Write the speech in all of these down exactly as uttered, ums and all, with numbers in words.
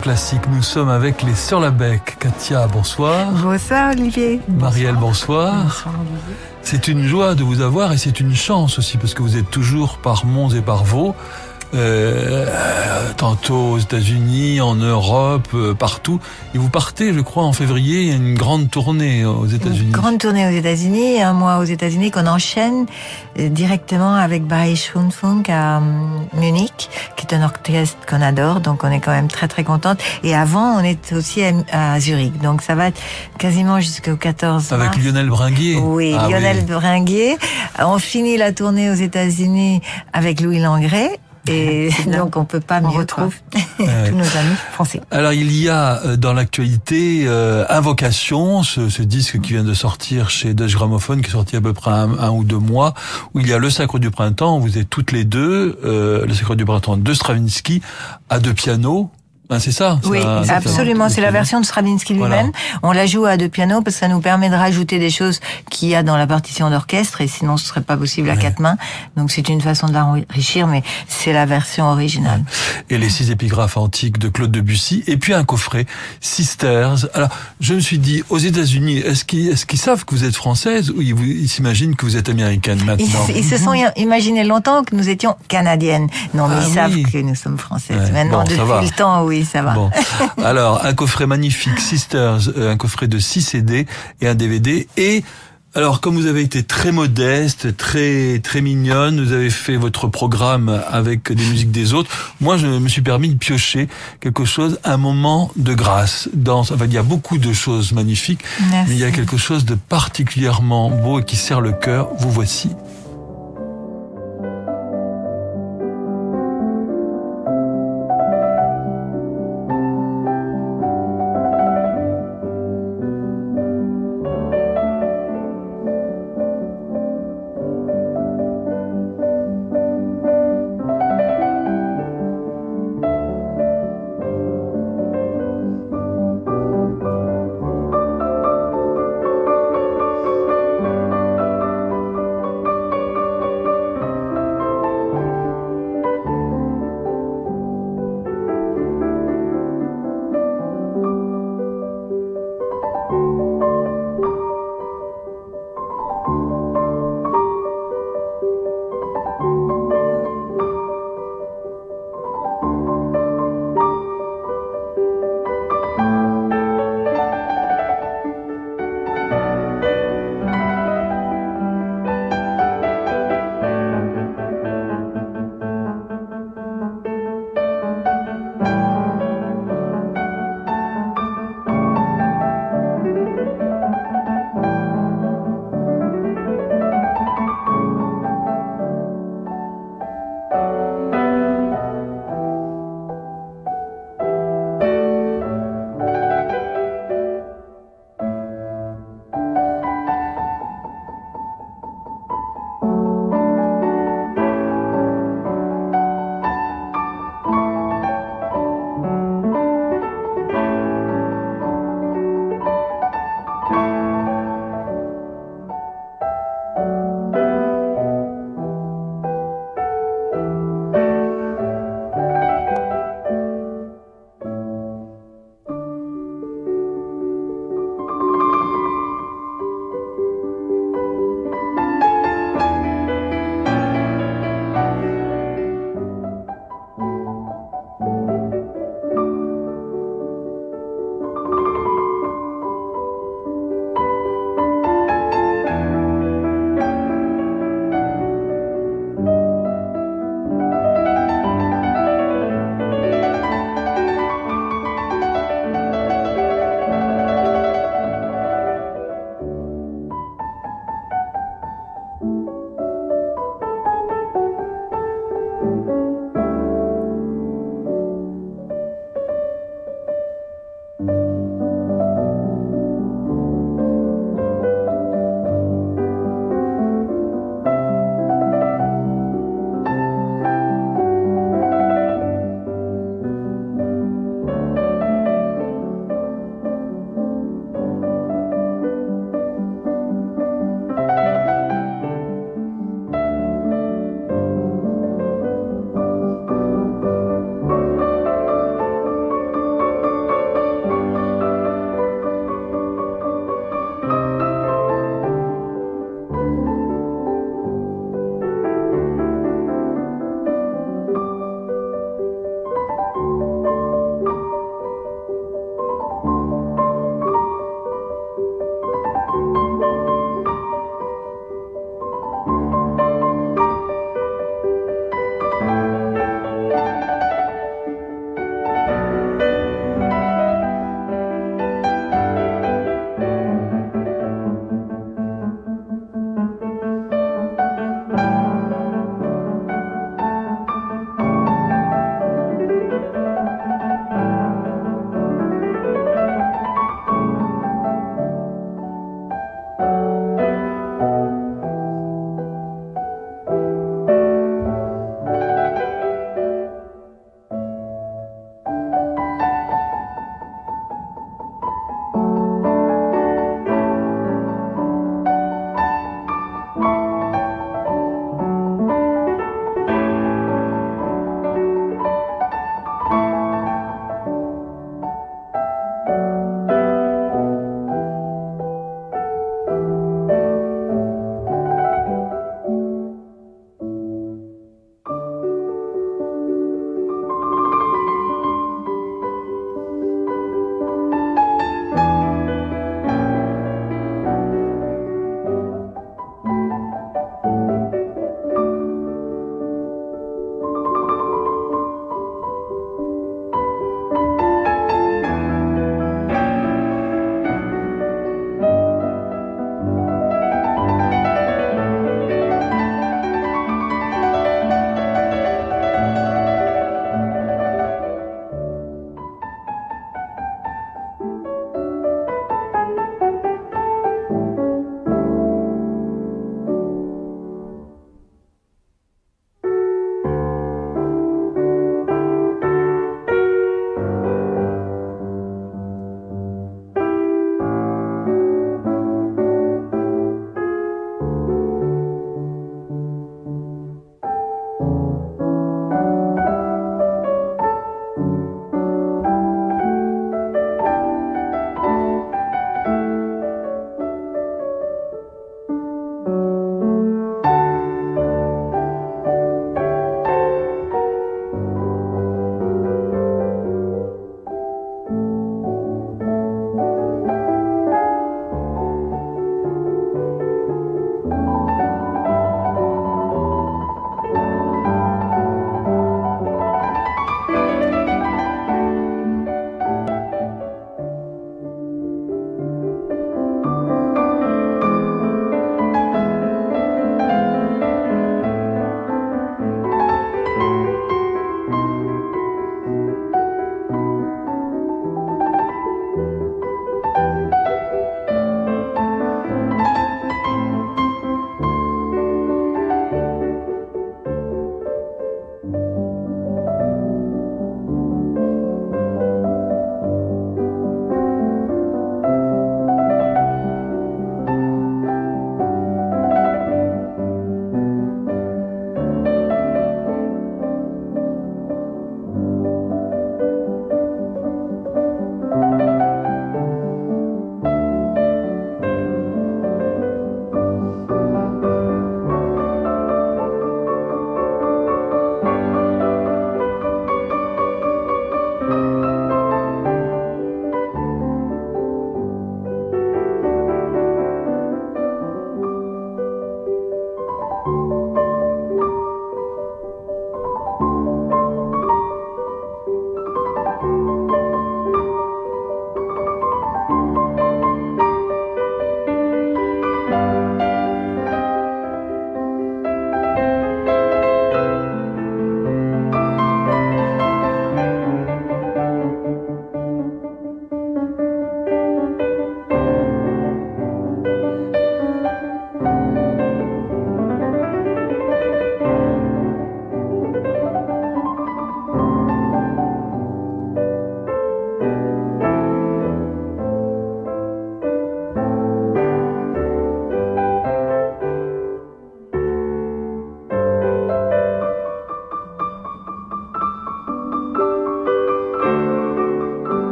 Classique, nous sommes avec les Sœurs Labec. Katia, bonsoir. Bonsoir Olivier. Marielle, bonsoir. Bonsoir Olivier. C'est une joie de vous avoir et c'est une chance aussi parce que vous êtes toujours par Mons et par Vaux. Euh, tantôt aux États-Unis, en Europe, euh, partout. Et vous partez, je crois, en février, il y a une grande tournée aux États-Unis. Une grande tournée aux États-Unis, un mois aux États-Unis qu'on enchaîne euh, directement avec Bayerisch Rundfunk à euh, Munich, qui est un orchestre qu'on adore, donc on est quand même très très contente. Et avant, on est aussi à, à Zurich, donc ça va être quasiment jusqu'au quatorze mars. Avec Lionel Bringuier. Oui, ah, Lionel oui. Bringuier. On finit la tournée aux États-Unis avec Louis Langrée. Et donc on peut pas mieux. On retrouve tous nos amis français. Alors il y a dans l'actualité euh, Invocation, ce, ce disque qui vient de sortir chez Deutsche Grammophon, qui est sorti à peu près un, un ou deux mois, où il y a le Sacre du Printemps, vous êtes toutes les deux, euh, le Sacre du Printemps de Stravinsky à deux pianos. Ah, c'est ça. Oui, ça, absolument. C'est la version de Stravinsky lui-même. Voilà. On la joue à deux pianos parce que ça nous permet de rajouter des choses qu'il y a dans la partition d'orchestre et sinon ce serait pas possible à ouais. quatre mains. Donc c'est une façon de l'enrichir, mais c'est la version originale. Ouais. Et les six épigraphes antiques de Claude Debussy et puis un coffret Sisters. Alors je me suis dit aux États-Unis, est-ce qu'ils est-ce qu'ils savent que vous êtes française ou ils, ils s'imaginent que vous êtes américaine maintenant? Ils, ils se sont imaginés longtemps que nous étions canadiennes. Non, mais ah, ils oui. savent que nous sommes françaises. Ouais. Maintenant, bon, depuis le temps, oui. Ça va. Bon. Alors, un coffret magnifique, Sisters, un coffret de six C D et un D V D. Et, alors, comme vous avez été très modeste, très, très mignonne, vous avez fait votre programme avec des musiques des autres. Moi, je me suis permis de piocher quelque chose, un moment de grâce. Dans, enfin, il y a beaucoup de choses magnifiques, Merci. mais il y a quelque chose de particulièrement beau et qui serre le cœur. Vous voici.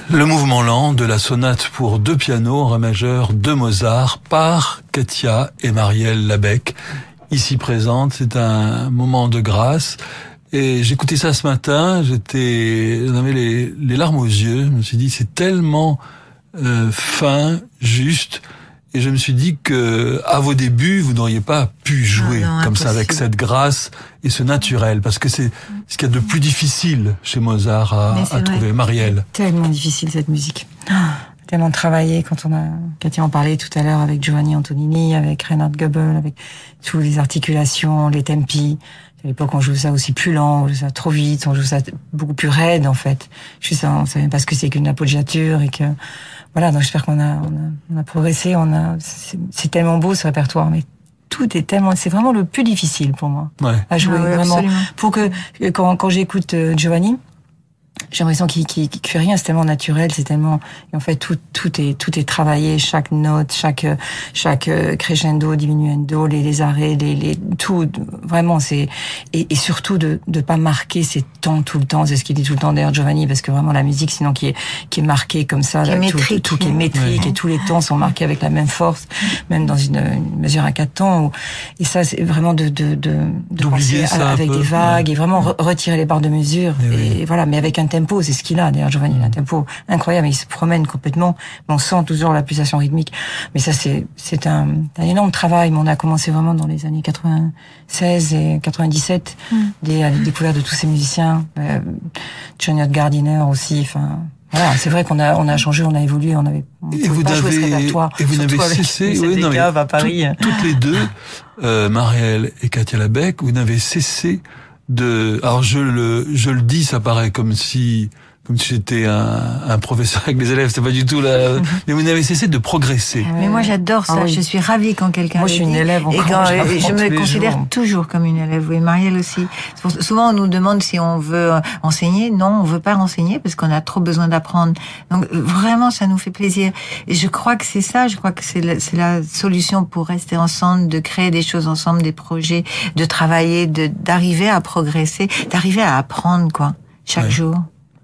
Le mouvement lent de la sonate pour deux pianos en ré majeur de Mozart par Katia et Marielle Labec, ici présente. C'est un moment de grâce. Et j'écoutais ça ce matin, j'étais, j'avais les, les larmes aux yeux. Je me suis dit, c'est tellement euh, fin, juste. Et je me suis dit que, à vos débuts, vous n'auriez pas pu jouer non, non, comme impossible. Ça, avec cette grâce et ce naturel, parce que c'est ce qu'il y a de plus difficile chez Mozart à, à trouver. Marielle. Tellement difficile cette musique. Oh, tellement travaillé. Quand on a, Katia en parlait tout à l'heure avec Giovanni Antonini, avec Reinhard Goebel, avec toutes les articulations, les tempi. À l'époque, on joue ça aussi plus lent, on joue ça trop vite, on joue ça beaucoup plus raide, en fait. Je sais ça, on savait pas ce que c'est qu'une appoggiature et que, voilà, donc j'espère qu'on a, on a, on a progressé, on a, c'est, c'est tellement beau, ce répertoire, mais tout est tellement, c'est vraiment le plus difficile pour moi. Ouais. À jouer, ah ouais, vraiment. Absolument. Pour que, quand, quand j'écoute Giovanni, j'ai l'impression qu'il, qu'il, qu'il fait rien, c'est tellement naturel, c'est tellement, et en fait, tout, tout est, tout est travaillé, chaque note, chaque, chaque crescendo, diminuendo, les, les arrêts, les, les, tout, vraiment, c'est, et, et surtout de, de pas marquer ses temps tout le temps, c'est ce qu'il dit tout le temps d'ailleurs, Giovanni, parce que vraiment la musique, sinon, qui est, qui est marquée comme ça, qui là, est tout, métrique, tout, tout qui est métrique, oui. Et tous les temps sont marqués avec la même force, même dans une, une mesure à quatre temps, où, et ça, c'est vraiment de, de, de, de penser ça avec des vagues, ouais. Et vraiment re- retirer les barres de mesure, et, et oui. Voilà, mais avec un tempo, c'est ce qu'il a. D'ailleurs, Giovanni, il a un tempo incroyable, il se promène complètement. On sent toujours la pulsation rythmique. Mais ça, c'est, c'est un, un énorme travail. Mais on a commencé vraiment dans les années quatre-vingt-seize et quatre-vingt-dix-sept, mm. des, à la découverte de tous ces musiciens. Euh, John Gardiner aussi, enfin, voilà, c'est vrai qu'on a, on a changé, on a évolué, on avait, on et vous pas n'avez, jouer ce répertoire. Et vous n'avez cessé, oui, non, mais à Paris. Tout, toutes les deux, euh, Marielle et Katia Labec, vous n'avez cessé de, alors je le, je le dis, ça paraît comme si, comme si j'étais un, un professeur avec mes élèves, c'est pas du tout là. Mais vous n'avez cessé de progresser. Mais moi j'adore ça, ah oui. Je suis ravie quand quelqu'un. Moi je suis une élève encore. Et quand je, je me considère jours. toujours comme une élève. Oui, Marielle aussi. Souvent on nous demande si on veut enseigner. Non, on veut pas enseigner parce qu'on a trop besoin d'apprendre. Donc vraiment ça nous fait plaisir. Et je crois que c'est ça. Je crois que c'est la, c'est la solution pour rester ensemble, de créer des choses ensemble, des projets, de travailler, de d'arriver à progresser, d'arriver à apprendre quoi chaque ouais. jour.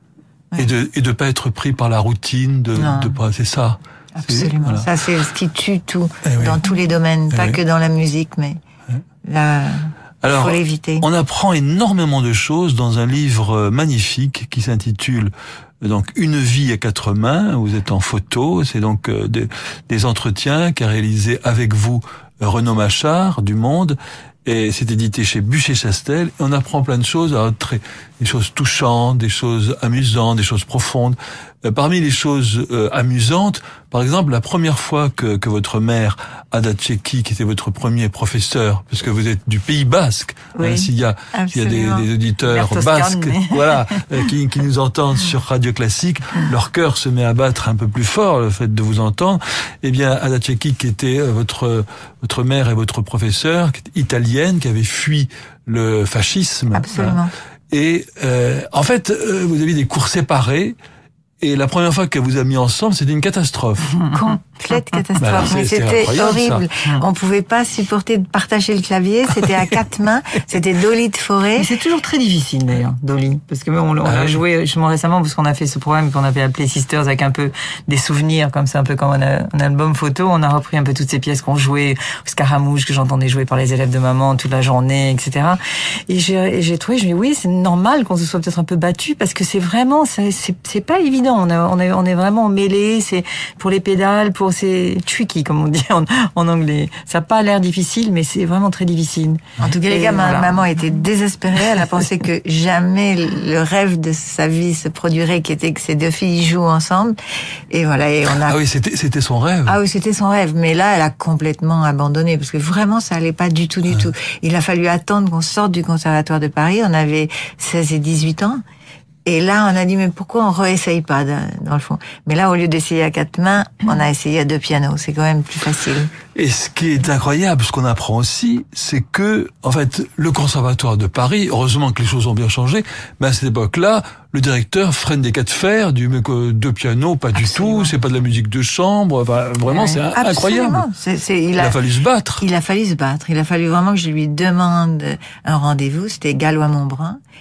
Et de et de pas être pris par la routine, de non. de pas, c'est ça. Absolument. C'est, voilà. Ça c'est ce qui tue tout eh dans oui. tous les domaines, eh pas oui. que dans la musique, mais eh. là. Alors, faut l'éviter. On apprend énormément de choses dans un livre magnifique qui s'intitule donc Une vie à quatre mains. Vous êtes en photo, c'est donc euh, des, des entretiens qu'a réalisé avec vous Renaud Machard du Monde. Et c'est édité chez Buchet-Chastel. Et on apprend plein de choses, alors très, des choses touchantes, des choses amusantes, des choses profondes. Euh, parmi les choses euh, amusantes, par exemple, la première fois que, que votre mère, Ada Tcheki, qui était votre premier professeur, parce que vous êtes du Pays Basque, oui, hein, s'il y a, s'il y a des, des auditeurs Toscane, basques, mais... voilà, euh, qui, qui nous entendent sur Radio Classique, leur cœur se met à battre un peu plus fort, le fait de vous entendre. Eh bien, Ada Tcheki, qui était votre, votre mère et votre professeur, qui était italienne, qui avait fui le fascisme. Absolument. Voilà. Et euh, en fait, euh, vous aviez des cours séparés. Et la première fois qu'elle vous a mis ensemble, c'était une catastrophe. Complète catastrophe. Bah, mais c'était horrible. Ça. On pouvait pas supporter de partager le clavier. C'était à quatre mains. C'était Dolly de Forêt. Mais c'est toujours très difficile d'ailleurs, Dolly, parce que on, on ah, a oui. joué justement récément parce qu'on a fait ce programme qu'on avait appelé Sisters avec un peu des souvenirs comme ça, un peu comme un, un album photo. On a repris un peu toutes ces pièces qu'on jouait, Scaramouche que j'entendais jouer par les élèves de maman toute la journée, et cetera. Et j'ai, et j'ai trouvé, je me dis oui, c'est normal qu'on se soit peut-être un peu battu parce que c'est vraiment, c'est, c'est, c'est pas évident. On, a, on, est, on est vraiment mêlés. C'est pour les pédales, pour c'est tricky comme on dit en, en anglais. Ça n'a pas l'air difficile, mais c'est vraiment très difficile. En tout cas, les gars, voilà. Ma maman était désespérée. Elle a pensé que jamais le rêve de sa vie se produirait, qui était que ces deux filles jouent ensemble. Et voilà. Et on a. Ah oui, c'était c'était son rêve. Ah oui, c'était son rêve. Mais là, elle a complètement abandonné parce que vraiment, ça allait pas du tout, du ouais. tout. Il a fallu attendre qu'on sorte du Conservatoire de Paris. On avait seize et dix-huit ans. Et là, on a dit, mais pourquoi on réessaye pas, dans le fond? Mais là, au lieu d'essayer à quatre mains, on a essayé à deux pianos. C'est quand même plus facile. Et ce qui est incroyable, ce qu'on apprend aussi, c'est que, en fait, le Conservatoire de Paris, heureusement que les choses ont bien changé, mais à cette époque-là, le directeur freine des cas de fer, du mec deux pianos, pas Absolument. du tout, c'est pas de la musique de chambre, enfin, vraiment, ouais. c'est Absolument. incroyable. C'est, c'est, il, il a, a fallu se battre. Il a fallu se battre. Il a fallu vraiment que je lui demande un rendez-vous. C'était Gallois-Montbrun.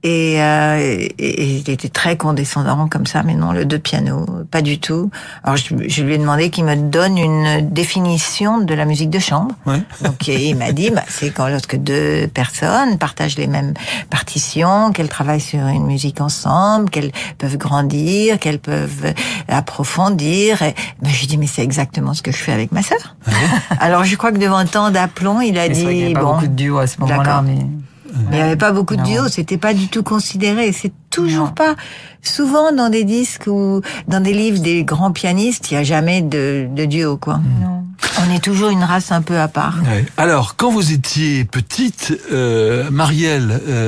Et, euh, et, et il était très condescendant comme ça, mais non, le deux piano, pas du tout. Alors je, je lui ai demandé qu'il me donne une définition de la musique de chambre. Ouais. Donc il m'a dit, bah, c'est quand lorsque deux personnes partagent les mêmes partitions, qu'elles travaillent sur une musique ensemble, qu'elles peuvent grandir, qu'elles peuvent approfondir. Et, bah, je lui ai dit, mais c'est exactement ce que je fais avec ma sœur. Ouais. Alors je crois que devant tant d'aplomb, il a Mais dit, c'est vrai qu'il y avait pas bon, beaucoup de duos à ce moment-là, d'accord. mais... Mais il n'y avait pas beaucoup de Non. duos, c'était pas du tout considéré. C'est toujours Non. pas. Souvent dans des disques ou dans des livres des grands pianistes, il n'y a jamais de, de duo, quoi. Non. On est toujours une race un peu à part. Ouais. Alors, quand vous étiez petite, euh, Marielle,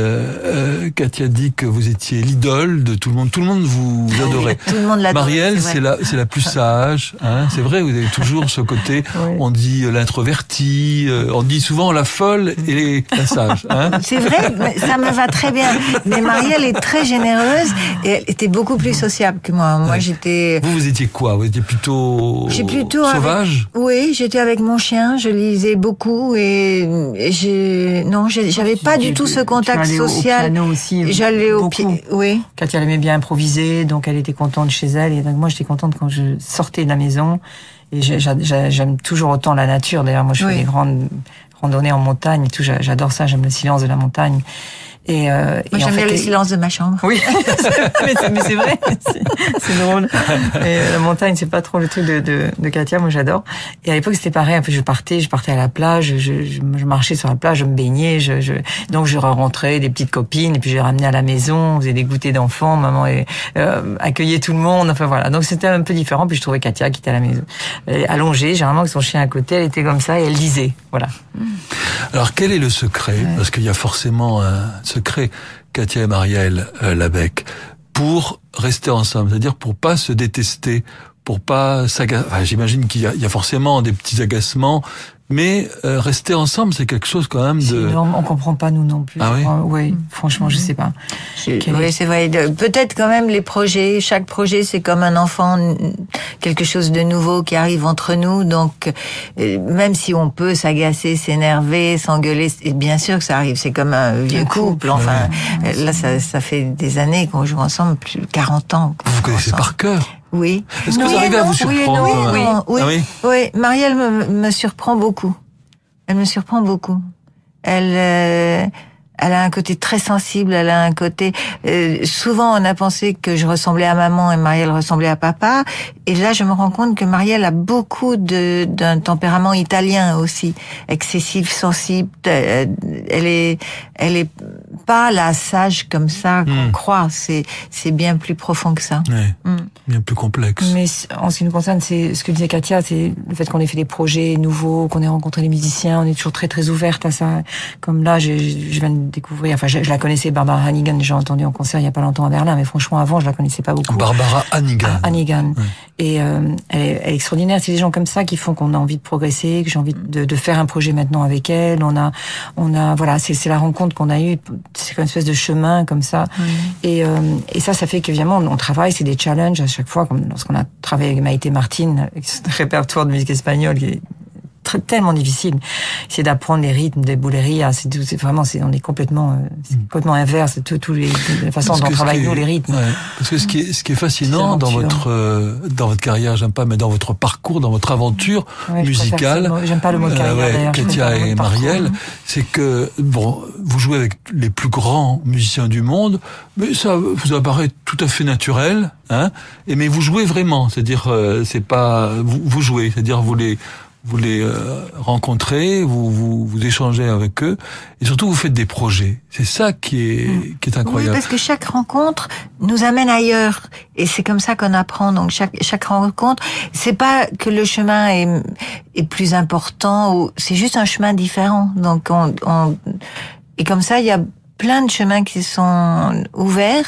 euh, euh, Katia dit que vous étiez l'idole de tout le monde. Tout le monde vous adorait. Tout le monde l'adore. Marielle, c'est c'est vrai. la, c'est la plus sage. Hein, c'est vrai, vous avez toujours ce côté. Oui. On dit l'introverti, euh, on dit souvent la folle et la sage. Hein. C'est vrai, mais ça me va très bien. Mais Marielle est très généreuse et elle était beaucoup plus sociable que moi. Moi, Ouais. j'étais. Vous, vous étiez quoi? Vous étiez plutôt, J'ai plutôt sauvage? avec- Oui, j'étais avec mon chien, je lisais beaucoup et, et j'ai non, j'ai- j'avais pas du tout ce contact Tu allais au- social. Au piano aussi. J'allais au beaucoup. pied, oui. Katia, elle aimait bien improviser, donc elle était contente chez elle. Et donc moi, j'étais contente quand je sortais de la maison. Et j'ai- j'ai- j'aime toujours autant la nature. D'ailleurs, moi, je Oui. fais des grandes randonnées en montagne et tout. J'a- J'adore ça. J'aime le silence de la montagne. Et, euh, Moi, et en j'aime fait, bien le et- silence de ma chambre. Oui, mais c'est mais c'est vrai, c'est c'est drôle. Et la montagne, c'est pas trop le truc de, de, de Katia, moi j'adore. Et à l'époque, c'était pareil. En fait, je partais, je partais à la plage, je, je, je marchais sur la plage, je me baignais, je, je, donc je rentrais des petites copines, et puis j'ai ramené à la maison, on faisait des goûters d'enfants, maman et, euh, accueillait tout le monde. Enfin voilà, donc c'était un peu différent. Puis je trouvais Katia qui était à la maison, elle est allongée, généralement avec son chien à côté, elle était comme ça et elle lisait. Voilà. Alors, quel est le secret? Parce qu'il y a forcément un secret, Katia et Marielle euh, Labec, pour rester ensemble, c'est-à-dire pour pas se détester, pour pas s'agacer. Enfin, j'imagine qu'il y a, il y a forcément des petits agacements, mais euh, rester ensemble, c'est quelque chose quand même C'est de... énorme, on comprend pas nous non plus. Ah oui? Euh, oui, franchement, je sais pas. Je- Quel Oui, est- c'est vrai. De- Peut-être quand même les projets. Chaque projet, c'est comme un enfant, n- quelque chose de nouveau qui arrive entre nous. Donc, euh, même si on peut s'agacer, s'énerver, s'engueuler, et bien sûr que ça arrive. C'est comme un vieux Un couple. couple, Enfin, euh, là, ça, ça fait des années qu'on joue ensemble, plus de quarante ans. qu'on Vous joue connaissez ensemble. par cœur. Oui. Est-ce que Oui vous et arrivez à non, vous oui et surprendre non, quand oui, même? non, oui, Ah oui? oui. Marielle me, me surprend beaucoup. Elle me surprend beaucoup. Elle, euh, elle a un côté très sensible. Elle a un côté. Euh, souvent, on a pensé que je ressemblais à maman et Marielle ressemblait à papa. Et là, je me rends compte que Marielle a beaucoup de d'un tempérament italien aussi, excessif, sensible. Euh, Elle est, elle est pas la sage comme ça qu'on Mm. croit. C'est, c'est bien plus profond que ça. Ouais, Mm. bien plus complexe. Mais c- en ce qui nous concerne, c'est ce que disait Katia, c'est le fait qu'on ait fait des projets nouveaux, qu'on ait rencontré des musiciens, on est toujours très très ouverte à ça. Comme là, je, je viens de découvrir, enfin, je, je la connaissais, Barbara Hannigan, j'ai entendu en concert il y a pas longtemps à Berlin, mais franchement, avant, je la connaissais pas beaucoup. Barbara Hannigan. Hannigan. Ouais. Et euh, elle, est, elle est extraordinaire. C'est des gens comme ça qui font qu'on a envie de progresser, que j'ai envie de, de faire un projet maintenant avec elle. On a, on a, voilà, c'est c'est la rencontre qu'on a eue. C'est comme une espèce de chemin comme ça. Et, euh, et ça, ça fait qu'évidemment, on, on travaille, c'est des challenges à chaque fois, comme lorsqu'on a travaillé avec Maïté Martin, avec ce répertoire de musique espagnole qui est très, tellement difficile. C'est d'apprendre les rythmes des boulerías. C'est tout- c'est vraiment, c'est, on est complètement, euh, c'est complètement inverse de tous tous les, la façon Parce dont on que ce travaille qui est- nous les rythmes. ouais, parce que ce qui est, ce qui est fascinant C'est dans l'aventure. votre, euh, dans votre carrière, j'aime pas, mais dans votre parcours, dans votre aventure Ouais, je préfère musicale, ce mot. J'aime pas le mot euh, carrière, ouais, d'ailleurs. Je Katia préfère le mot et parcours. Marielle, c'est que, bon, vous jouez avec les plus grands musiciens du monde, mais ça vous apparaît tout à fait naturel, hein, et mais vous jouez vraiment, c'est-à-dire, euh, c'est pas, vous, vous jouez, c'est-à-dire vous les, vous les euh, rencontrez, vous, vous vous échangez avec eux, et surtout vous faites des projets. C'est ça qui est qui est Oui, incroyable. parce que chaque rencontre nous amène ailleurs, et c'est comme ça qu'on apprend. Donc chaque chaque rencontre, c'est pas que le chemin est est plus important, ou c'est juste un chemin différent. Donc on, on et comme ça, il y a plein de chemins qui sont ouverts,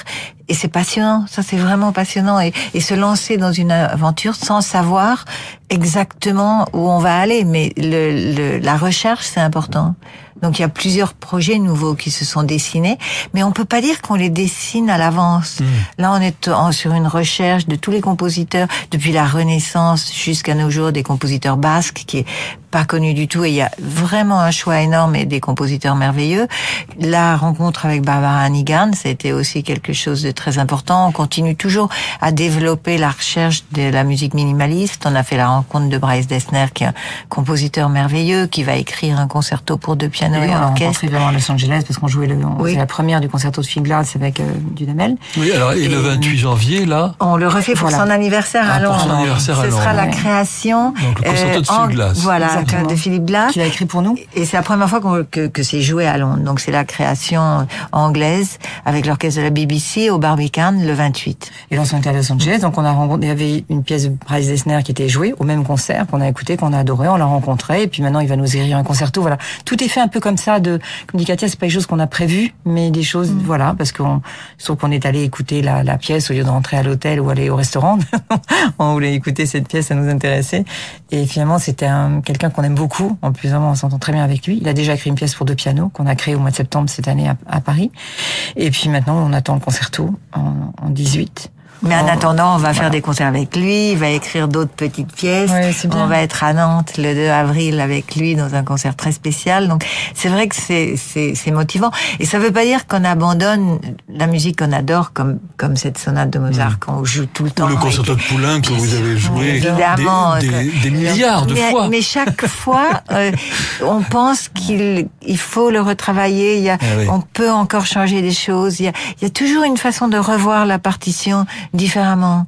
et c'est passionnant. Ça, c'est vraiment passionnant. Et, et se lancer dans une aventure sans savoir exactement où on va aller. Mais le, le, la recherche, c'est important. Donc il y a plusieurs projets nouveaux qui se sont dessinés, mais on peut pas dire qu'on les dessine à l'avance. Mmh. Là, on est en, sur une recherche de tous les compositeurs depuis la Renaissance jusqu'à nos jours, des compositeurs basques qui est pas connu du tout, et il y a vraiment un choix énorme et des compositeurs merveilleux. La rencontre avec Barbara Hannigan, ça a été aussi quelque chose de très important. On continue toujours à développer la recherche de la musique minimaliste. On a fait la rencontre de Bryce Dessner, qui est un compositeur merveilleux, qui va écrire un concerto pour deux pianos et, et orchestre. On a rencontré vraiment à Los Angeles parce qu'on jouait le, oui. c'est la première du concerto de Finglas avec euh, Dudamel. Oui, alors et, et le vingt-huit janvier là, on le refait pour voilà. son anniversaire ah, à Londres. Pour son anniversaire Ce à Londres. sera la création. Donc le concerto de euh, Finglas. Voilà. De Philippe Glass. Qui l'a écrit pour nous. Et c'est la première fois qu'on, que, que c'est joué à Londres. Donc c'est la création anglaise avec l'orchestre de la B B C au Barbican le vingt-huit. Et là, on était à Los Angeles, donc on a rencontré, il y avait une pièce de Bryce Dessner qui était jouée au même concert qu'on a écouté, qu'on a adoré, on l'a rencontré, et puis maintenant il va nous écrire un concerto. Voilà, tout est fait un peu comme ça. De, comme dit Katia, c'est pas des choses qu'on a prévues, mais des choses, mmh. voilà, parce qu'on, sauf qu'on est allé écouter la, la pièce au lieu de rentrer à l'hôtel ou aller au restaurant. On voulait écouter cette pièce, ça nous intéressait. Et finalement, c'était un, quelqu'un qu'on aime beaucoup. En plus, vraiment, on s'entend très bien avec lui. Il a déjà écrit une pièce pour deux pianos qu'on a créée au mois de septembre cette année à, à Paris. Et puis maintenant, on attend le concerto en, en dix-huit. Mais en attendant, on va voilà. faire des concerts avec lui, il va écrire d'autres petites pièces. Ouais, c'est bien. On va être à Nantes le deux avril avec lui dans un concert très spécial. Donc c'est vrai que c'est c'est c'est motivant, et ça veut pas dire qu'on abandonne la musique qu'on adore, comme comme cette sonate de Mozart mmh. qu'on joue tout le temps. Ou le concerto de Poulenc que vous avez joué évidemment des, des, des milliards de mais, fois. Mais chaque fois euh, on pense qu'il il faut le retravailler, il y a ah oui. on peut encore changer des choses, il y a il y a toujours une façon de revoir la partition différemment.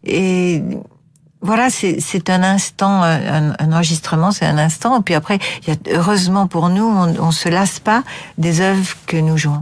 Et voilà, c'est, c'est un instant, un, un enregistrement, c'est un instant. Et puis après, il y a, heureusement pour nous, on, on se lasse pas des œuvres que nous jouons.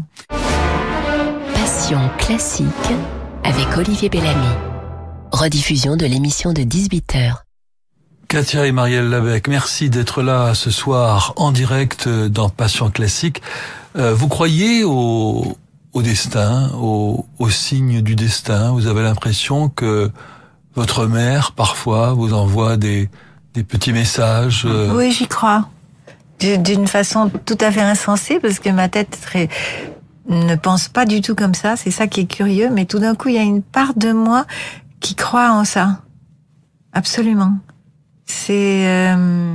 Passion classique avec Olivier Bellamy. Rediffusion de l'émission de dix-huit heures. Katia et Marielle Labec, merci d'être là ce soir en direct dans Passion classique. Euh, vous croyez au au destin, au, au signe du destin? Vous avez l'impression que votre mère, parfois, vous envoie des, des petits messages euh... Oui, j'y crois. D'une façon tout à fait insensée, parce que ma tête très, ne pense pas du tout comme ça. C'est ça qui est curieux. Mais tout d'un coup, il y a une part de moi qui croit en ça. Absolument. C'est... Euh...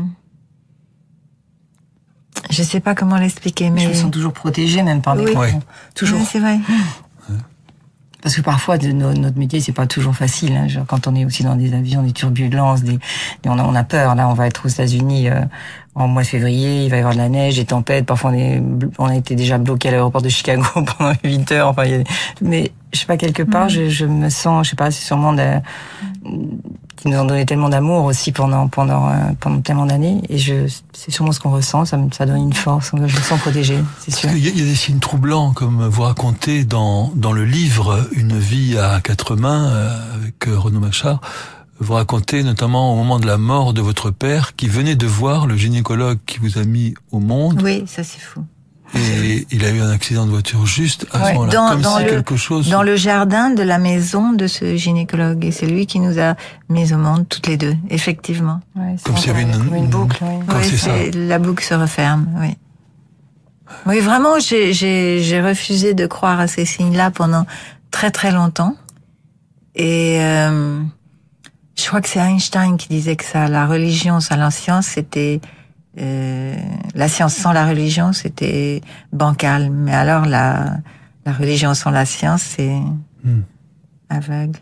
Je sais pas comment l'expliquer, mais... Je me sens toujours protégée, même par des oui. ouais. Toujours. Oui, c'est vrai. Parce que parfois, de, no, notre métier, c'est pas toujours facile. Hein. Genre, quand on est aussi dans des avions, des turbulences, des, des on, a, on a peur. Là, on va être aux États-Unis euh, en mois de février, il va y avoir de la neige, des tempêtes. Parfois, on, est, on a été déjà bloqué à l'aéroport de Chicago pendant huit heures. Enfin, il y a... Mais je sais pas, quelque part, mmh. je, je me sens, je sais pas, c'est sûrement de... qui nous ont donné tellement d'amour aussi pendant pendant euh, pendant tellement d'années, et je c'est sûrement ce qu'on ressent, ça me ça donne une force, je me sens protégée, c'est sûr. Il y, a, il y a des signes troublants, comme vous racontez dans dans le livre Une vie à quatre mains euh, avec euh, Renaud Machard. Vous racontez notamment au moment de la mort de votre père, qui venait de voir le gynécologue qui vous a mis au monde. Oui, ça c'est fou. Et il a eu un accident de voiture juste à ouais, ce moment-là, dans, comme dans si le, quelque chose... Dans le jardin de la maison de ce gynécologue. Et c'est lui qui nous a mis au monde, toutes les deux, effectivement. Ouais, comme s'il y avait une, une boucle. Oui, oui c'est c'est, la boucle se referme, oui. Oui, vraiment, j'ai, j'ai, j'ai refusé de croire à ces signes-là pendant très très longtemps. Et euh, je crois que c'est Einstein qui disait que ça, la religion sans la science, c'était... Euh, la science sans la religion, c'était bancal. Mais alors, la, la religion sans la science, c'est mm. aveugle.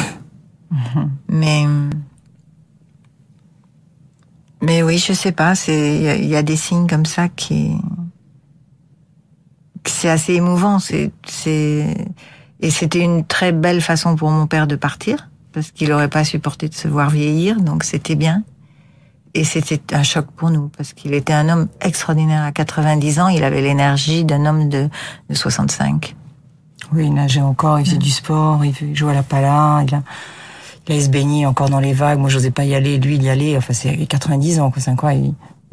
mais, mais oui, je sais pas. C'est, il y, y a des signes comme ça qui, c'est assez émouvant. C'est, c'est, et c'était une très belle façon pour mon père de partir, parce qu'il aurait pas supporté de se voir vieillir, donc c'était bien. Et c'était un choc pour nous, parce qu'il était un homme extraordinaire. À quatre-vingt-dix ans, il avait l'énergie d'un homme de, de soixante-cinq. Oui, il nageait encore, il faisait mmh. du sport, il jouait à la pala, il, a, il allait se baigner encore dans les vagues. Moi, j'osais pas y aller, lui, il y allait. Enfin, c'est quatre-vingt-dix ans, quoi, c'est incroyable.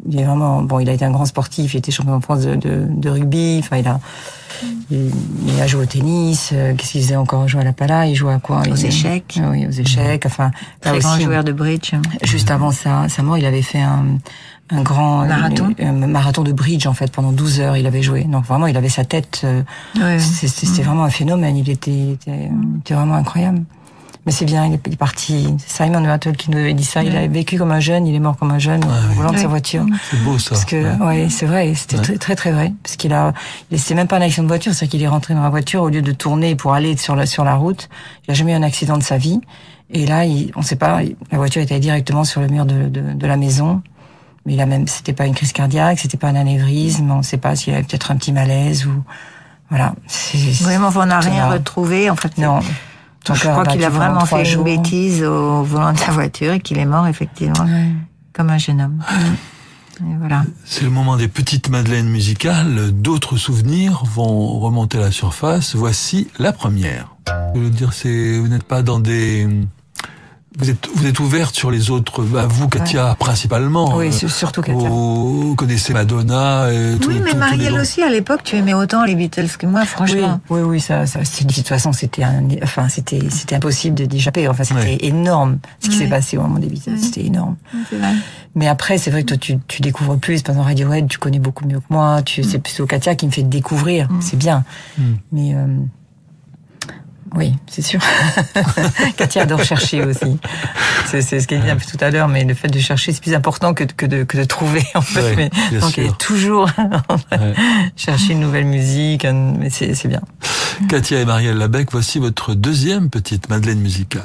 il est vraiment, bon, il a été un grand sportif, il était champion de France de, de, de rugby, enfin, il a, il, il a joué au tennis, euh, qu'est-ce qu'il faisait encore? Jouer à la pala, il jouait à quoi? Aux il, échecs. Euh, oui, aux échecs, enfin. Très grand joueur de bridge. Juste avant sa, sa mort, il avait fait un, un grand marathon. Un, un marathon de bridge, en fait, pendant douze heures, il avait joué. Donc vraiment, il avait sa tête, euh, ouais. c'était, c'était vraiment un phénomène, il était, il était, il était vraiment incroyable. Mais c'est bien, il est parti. C'est Simon Rattle qui nous avait dit ça. Ouais. Il a vécu comme un jeune, il est mort comme un jeune, ouais, en volant oui. de sa voiture. C'est beau ça. Parce que, ouais, ouais c'est vrai, c'était ouais. très, très très vrai. Parce qu'il a, c'était même pas un accident de voiture, c'est qu'il est rentré dans la voiture au lieu de tourner pour aller sur la sur la route. Il a jamais eu un accident de sa vie. Et là, il, on sait pas, la voiture était directement sur le mur de de, de la maison. Mais il a même, c'était pas une crise cardiaque, c'était pas un anévrisme. On sait pas s'il avait peut-être un petit malaise ou voilà. C'est, vraiment, on n'a rien retrouvé en fait. Non. Donc, je crois qu'il a vraiment fait jours. une bêtise au volant de sa voiture et qu'il est mort effectivement ouais. comme un jeune homme. Et voilà. C'est le moment des petites madeleines musicales. D'autres souvenirs vont remonter à la surface. Voici la première. Je veux dire, c'est vous n'êtes pas dans des Vous êtes, vous êtes ouverte sur les autres, bah, vous, Katia, ouais. principalement. Oui, euh, surtout Katia. Vous, vous connaissez Madonna et tout. Oui, mais Marielle aussi, à l'époque, tu aimais autant les Beatles que moi, franchement. Oui, oui, oui ça, ça, de toute façon, c'était un, enfin, c'était, c'était impossible de d'échapper. Enfin, c'était ouais. énorme, ce qui ouais. s'est passé au moment des Beatles. Ouais. C'était énorme. Ouais, c'est vrai. Mais après, c'est vrai que toi, tu, tu découvres plus. Par exemple, Radiohead, tu connais beaucoup mieux que moi. Tu, mm. c'est plutôt Katia qui me fait découvrir. Mm. C'est bien. Mm. Mais, euh, oui, c'est sûr. Katia adore chercher aussi. C'est, c'est ce qu'elle dit un peu tout à l'heure, mais le fait de chercher, c'est plus important que de, que de, que de trouver, en fait. Ouais, mais, donc, elle est toujours ouais. chercher une nouvelle musique, mais c'est, c'est bien. Katia et Marielle Labec, voici votre deuxième petite madeleine musicale.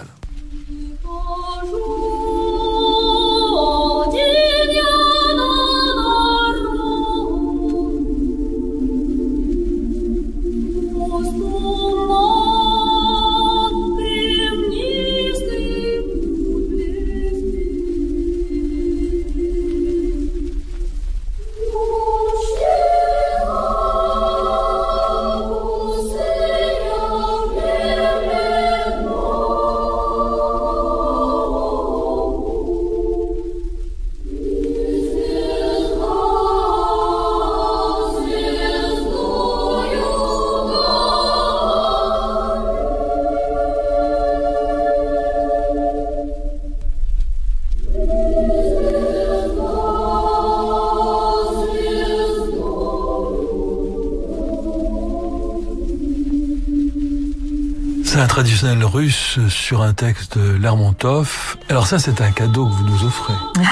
C'est un traditionnel russe sur un texte de Lermontov. Alors ça, c'est un cadeau que vous nous offrez.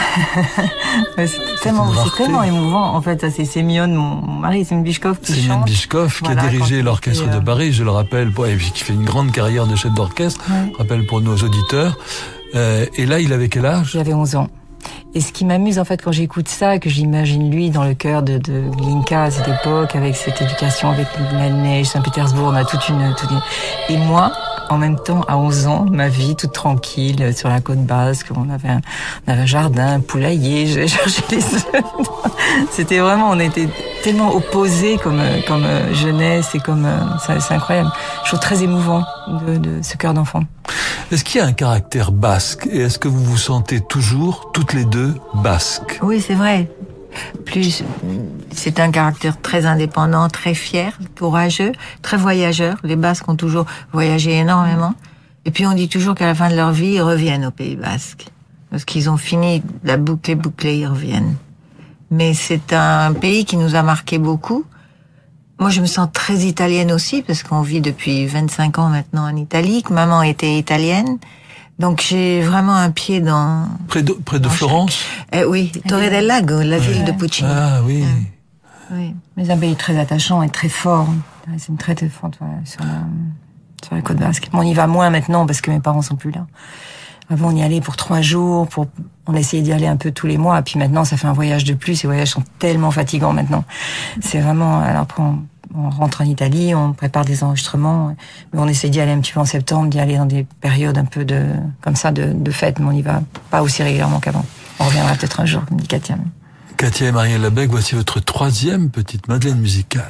Ouais, c'est, c'est, tellement, c'est tellement émouvant. En fait, ça, c'est Semyon, mon mari, Semyon Bishkov qui Semyon chante. Bishkov, qui voilà, a dirigé l'orchestre était, euh... de Paris, je le rappelle, et puis qui fait une grande carrière de chef d'orchestre, ouais. je rappelle pour nos auditeurs. Euh, et là, il avait quel âge? J'avais onze ans. Et ce qui m'amuse, en fait, quand j'écoute ça, que j'imagine lui dans le cœur de, de Glinka à cette époque, avec cette éducation, avec la neige, Saint-Pétersbourg, on a toute une, toute une... Et moi, en même temps, à onze ans, ma vie toute tranquille, sur la côte basque, on avait un, on avait un jardin, un poulailler, j'allais chercher les œufs. C'était vraiment, on était tellement opposés comme, comme jeunesse et comme, c'est, c'est incroyable. Je trouve très émouvant de, de ce cœur d'enfant. Est-ce qu'il y a un caractère basque et est-ce que vous vous sentez toujours toutes les deux basques? Oui, c'est vrai. Plus, c'est un caractère très indépendant, très fier, courageux, très voyageur. Les Basques ont toujours voyagé énormément. Et puis on dit toujours qu'à la fin de leur vie, ils reviennent au Pays Basque. Parce qu'ils ont fini la boucle et bouclée, ils reviennent. Mais c'est un pays qui nous a marqué beaucoup. Moi, je me sens très italienne aussi, parce qu'on vit depuis vingt-cinq ans maintenant en Italie, que maman était italienne. Donc j'ai vraiment un pied dans... Près de, près de Florence euh, Oui, Torre del Lago, la ouais. ville de Puccini. Ah oui. Ouais. Oui. Mais un pays très attachant et très fort. C'est une très très forte ouais, sur, la, sur la côte basque. Bon, on y va moins maintenant parce que mes parents sont plus là. Avant, on y allait pour trois jours, pour, on essayait d'y aller un peu tous les mois, puis maintenant, ça fait un voyage de plus. Ces voyages sont tellement fatigants maintenant. C'est vraiment, alors on, on rentre en Italie, on prépare des enregistrements, mais on essaie d'y aller un petit peu en septembre, d'y aller dans des périodes un peu de, comme ça, de, de fête, mais on y va pas aussi régulièrement qu'avant. On reviendra peut-être un jour, comme dit Katia. Katia et Marielle Labec, voici votre troisième petite madeleine musicale.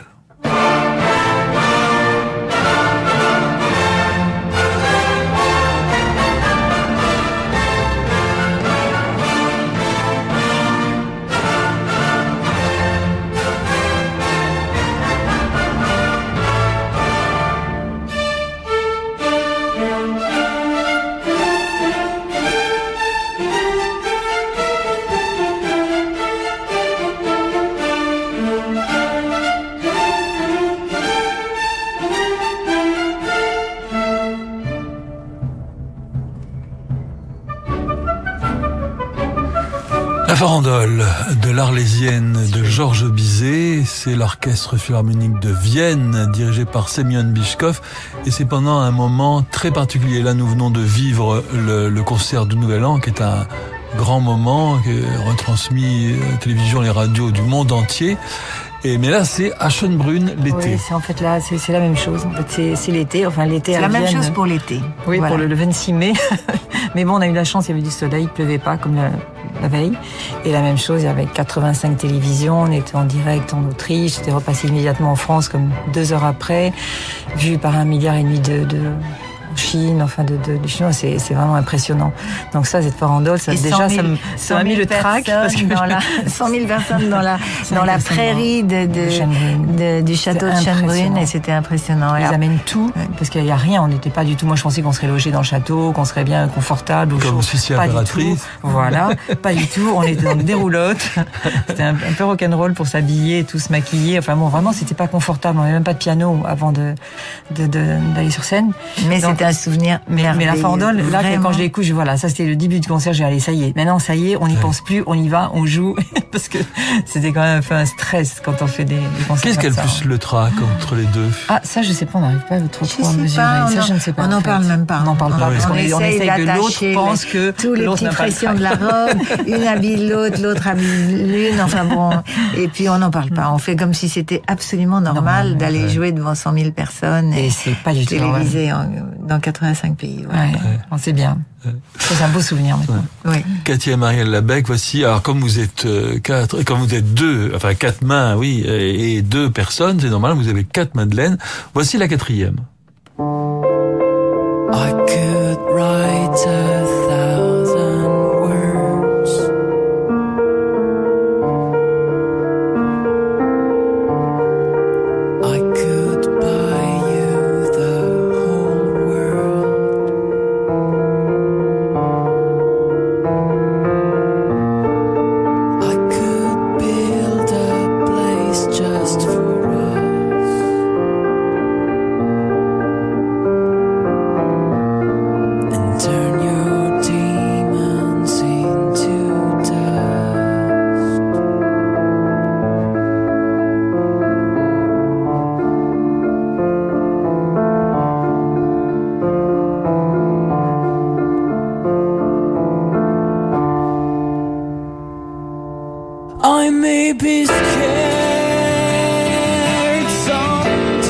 La farandole de l'Arlésienne de Georges Bizet, c'est l'orchestre philharmonique de Vienne dirigé par Semyon Bychkov et c'est pendant un moment très particulier. Là, nous venons de vivre le, le concert du Nouvel An qui est un grand moment qui est retransmis à la télévision, les radios du monde entier. Et, mais là, c'est à Schönbrunn l'été. Oui, c'est en fait là, c'est, c'est la même chose. En fait, c'est, c'est l'été, enfin l'été c'est à la Vienne. Même chose pour l'été. Oui, voilà. pour le, le vingt-six mai. Mais bon, on a eu la chance, il y avait du soleil, il pleuvait pas comme la, la veille. Et la même chose, il y avait quatre-vingt-cinq télévisions, on était en direct en Autriche, c'était repassé immédiatement en France comme deux heures après, vu par un milliard et demi de, de Chine, enfin de, de, de Chinois, c'est, c'est vraiment impressionnant. Donc ça, cette farandole, ça, déjà, ça, me, ça m'a mis le trac. Parce que dans la, cent mille personnes dans la, dans la prairie de, de, de, du château de Schönbrunn, et c'était impressionnant. Ils amènent tout, ouais. Parce qu'il n'y a rien, on n'était pas du tout, moi je pensais qu'on serait logé dans le château, qu'on serait bien confortable. Comme officier impératrice. Voilà, pas du tout, on était dans des roulottes, c'était un, un peu rock'n'roll pour s'habiller, tout se maquiller, enfin bon, vraiment, c'était pas confortable, on n'avait même pas de piano avant de, de, de, d'aller sur scène. Mais donc, c'était un souvenir mais, mais la farandole, là, vraiment. Quand je l'écoute, je, voilà, ça c'était le début du concert, j'ai allé, ça y est, maintenant ça y est, on n'y ouais. pense plus, on y va, on joue, parce que c'était quand même un peu un stress quand on fait des, des concerts. Qu'est-ce qu'elle plus le trac entre les deux? Ah, ça je sais pas, on n'arrive pas trop trop à mesurer. Pas, ça en, je ne sais pas. On n'en parle même pas. On n'en parle on pas, en parce on qu'on essaye, on essaye que l'autre pense que tous les l'autre petites pressions de la robe, une habille l'autre, l'autre habille l'une, enfin bon, et puis on n'en parle pas. On fait comme si c'était absolument normal, normal d'aller ouais. jouer devant cent mille personnes et, et c'est pas du tout télévisé en, dans quatre-vingt-cinq pays. Ouais. Ouais. Ouais. On sait bien. Ouais. C'est un beau souvenir maintenant. Ouais. Ouais. Katia et Marielle Labec, voici. Alors comme vous êtes euh, quatre, comme vous êtes deux, enfin quatre mains, oui, et, et deux personnes, c'est normal. Vous avez quatre madeleines. Voici la quatrième. I could write a thousand words. I could buy you the whole world. I could build a place just for us. And turn your demons into dust. I may be scared sometimes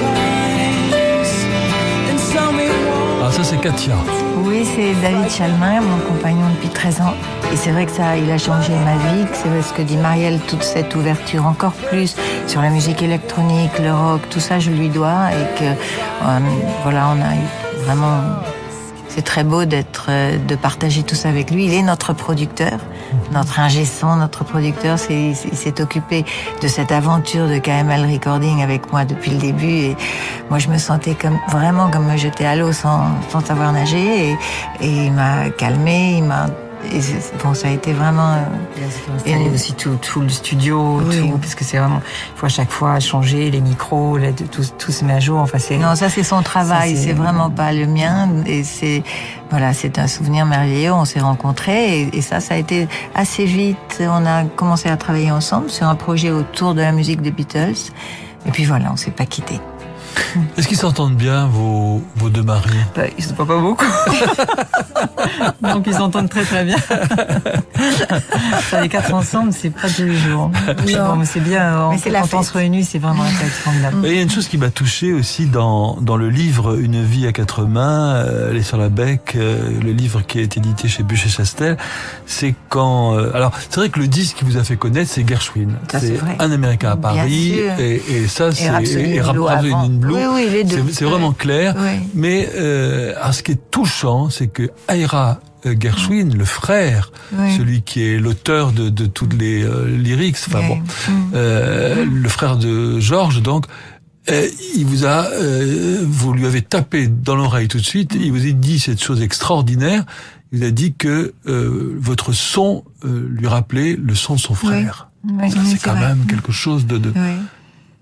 and tell me why. Ah, ça c'est Katia. Oui, c'est David Chalmin, mon compagnon depuis treize ans. Et c'est vrai que ça, il a changé ma vie, que c'est ce que dit Marielle, toute cette ouverture encore plus sur la musique électronique, le rock, tout ça je lui dois et que, euh, voilà, on a eu vraiment... C'est très beau d'être, de partager tout ça avec lui. Il est notre producteur, notre ingé son, notre producteur. C'est, il s'est occupé de cette aventure de K M L Recording avec moi depuis le début. Et moi, je me sentais comme, vraiment comme me jeter à l'eau sans, sans savoir nager. Et, et il m'a calmé, il m'a... Et bon, ça a été vraiment... Il y a aussi tout, tout le studio, oui. tout, parce que c'est vraiment... Il faut à chaque fois changer les micros, là, tout, tout se met à jour. Enfin, c'est... Non, ça c'est son travail, ça, c'est... c'est vraiment pas le mien. Et c'est... Voilà, c'est un souvenir merveilleux. On s'est rencontrés et, et ça, ça a été assez vite. On a commencé à travailler ensemble sur un projet autour de la musique des Beatles. Et puis voilà, on s'est pas quittés. Est-ce qu'ils s'entendent bien, vos, vos deux maris? Bah, ils se voient pas beaucoup. Donc ils s'entendent très très bien. Ça, les quatre ensemble, c'est pas tous les jours. Non, mais c'est bien. Mais c'est quand on se réunit, c'est vraiment un fait formidable. Il y a une chose qui m'a touché aussi dans, dans le livre Une vie à quatre mains, euh, elle est sur la Bec, euh, le livre qui a été édité chez Buchet-Chastel, c'est quand... Euh, alors, c'est vrai que le disque qui vous a fait connaître, c'est Gershwin. Ça, c'est, c'est Un Américain à Paris. Et, et ça, c'est... Et Rhapsody in Blue. Oui, oui, les deux. C'est, c'est vraiment clair. Oui. Mais euh, alors, ce qui est touchant, c'est que Ira Gershwin, le frère, oui. celui qui est l'auteur de, de toutes les euh, lyrics, enfin oui. bon, euh, le frère de Georges, donc, euh, il vous a, euh, vous lui avez tapé dans l'oreille tout de suite, il vous a dit cette chose extraordinaire, il vous a dit que euh, votre son euh, lui rappelait le son de son frère. Oui. Oui, ça, oui, c'est, c'est quand vrai. même quelque chose de... de oui.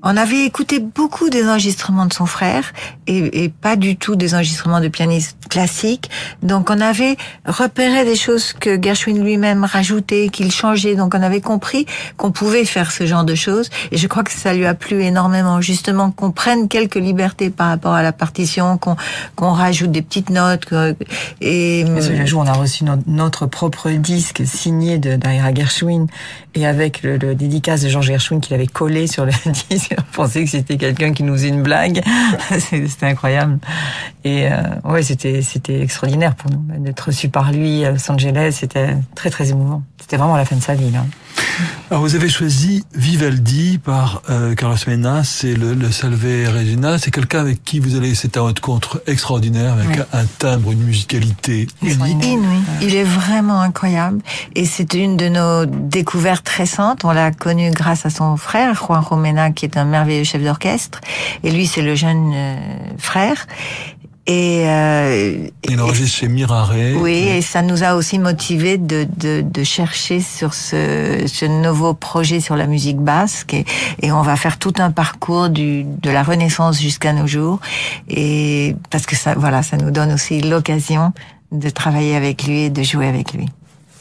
On avait écouté beaucoup des enregistrements de son frère et, et pas du tout des enregistrements de pianistes classiques. Donc on avait repéré des choses que Gershwin lui-même rajoutait, qu'il changeait. Donc on avait compris qu'on pouvait faire ce genre de choses. Et je crois que ça lui a plu énormément, justement, qu'on prenne quelques libertés par rapport à la partition, qu'on, qu'on rajoute des petites notes. Que, et le jour, on a reçu notre, notre propre disque signé de d'Ira Gershwin et avec le, le dédicace de George Gershwin qu'il avait collé sur le disque. On pensait que c'était quelqu'un qui nous faisait une blague. C'était incroyable. Et euh, ouais, c'était c'était extraordinaire pour nous d'être reçus par lui à Los Angeles. C'était très très émouvant. C'était vraiment la fin de sa vie là. Alors vous avez choisi Vivaldi par euh, Carlos Mena, c'est le, le Salve Regina. C'est quelqu'un avec qui vous allez, c'est un rencontre extraordinaire avec oui. un timbre, une musicalité unique. Inouï. Il est vraiment incroyable et c'est une de nos découvertes récentes. On l'a connu grâce à son frère Juanjo Mena, qui est un merveilleux chef d'orchestre, et lui c'est le jeune euh, frère. Et euh, il enregistre chez Mirare. Oui, et ça nous a aussi motivé de de de chercher sur ce ce nouveau projet sur la musique basque et, et on va faire tout un parcours du de la Renaissance jusqu'à nos jours, et parce que ça voilà, ça nous donne aussi l'occasion de travailler avec lui et de jouer avec lui.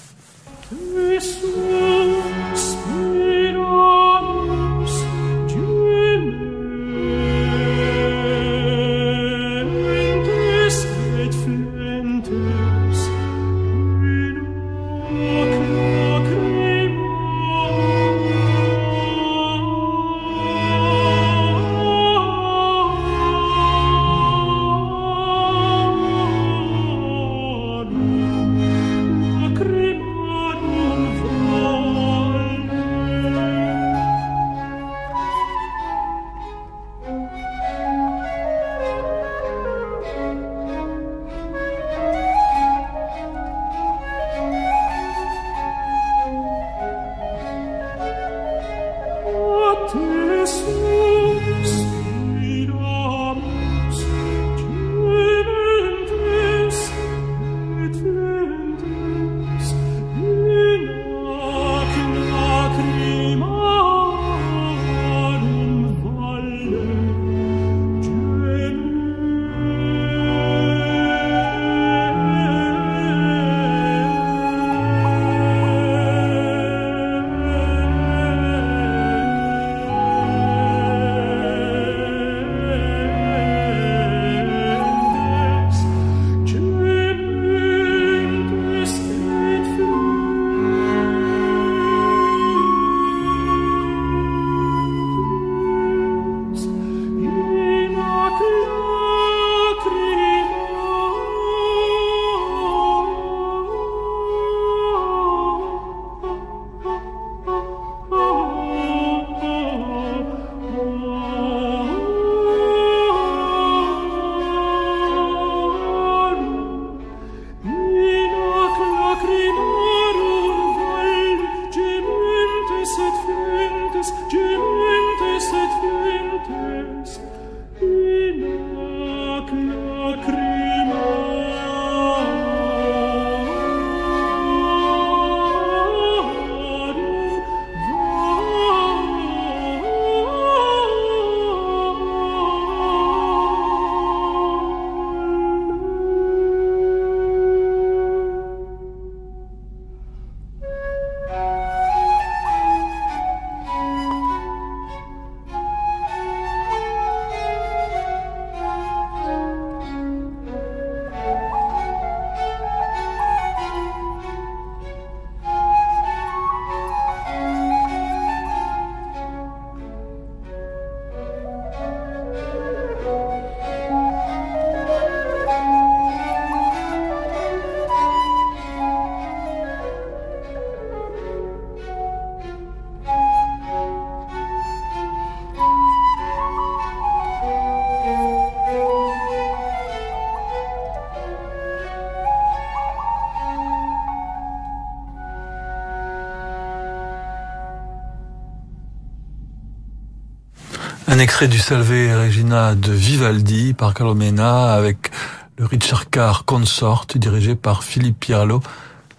Un extrait du Salve Regina de Vivaldi par Carlo Mena avec le Richard Carr Consort dirigé par Philippe Pierlo.